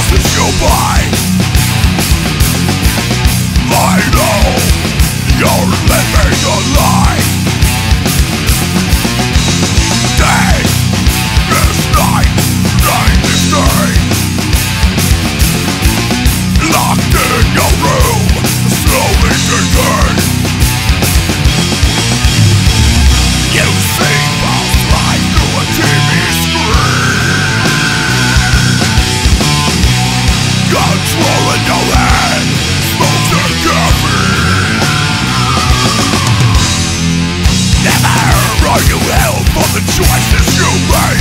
choices you made. I know you're living a lie. Day is night, night is day. Locked in your room, slowly decay. You see both life through a TV screen, controlling your head, smoke and caffeine. Never are you held for the choices you made.